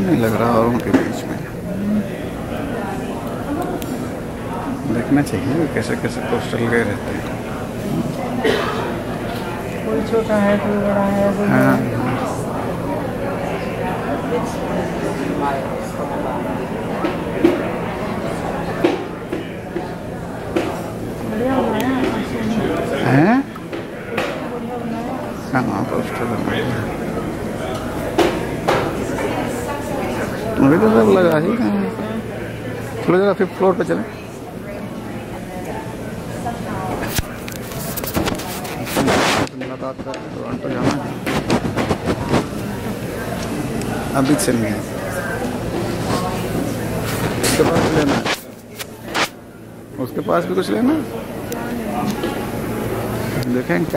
नहीं लग रहा औरों के बीच में। देखना चाहिए कैसे कैसे पोस्टर लगे रहते हैं। कोई छोटा है कोई बड़ा है कोई हैं। हाँ पोस्टर बनाया अभी तो सब लगा ही कहाँ। चलो जरा 5th फ्लोर पे चलें। मुलाकात कर टोरंटो जाना है अभी चलेंगे। उसके पास लेना है, उसके पास भी कुछ लेना देखें।